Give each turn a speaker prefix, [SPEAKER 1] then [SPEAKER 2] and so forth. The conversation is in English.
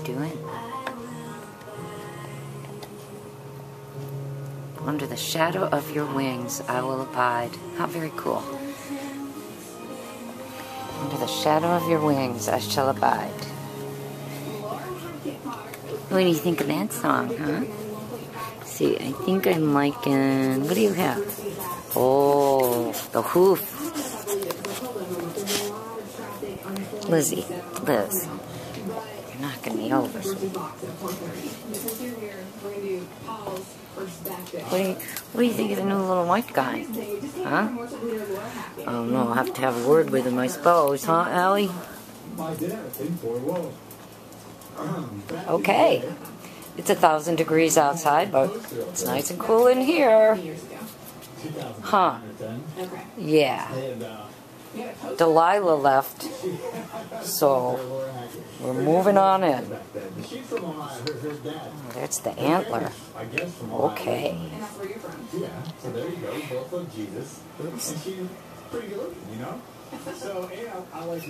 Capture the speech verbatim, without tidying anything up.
[SPEAKER 1] doing? Under the shadow of your wings, I will abide. How very cool. Under the shadow of your wings, I shall abide. What do you think of that song, huh? See, I think I'm liking... What do you have? Oh, the hoof. Lizzie, Liz, you're knocking me over. What do you, what do you think of the new little white guy? Huh? Oh no, I'll have to have a word with him, I suppose, huh, Allie? Okay. It's a thousand degrees outside, but it's nice and cool in here. Huh. Yeah. Delilah left, so we're moving on in. That's the antler. Okay. Oops.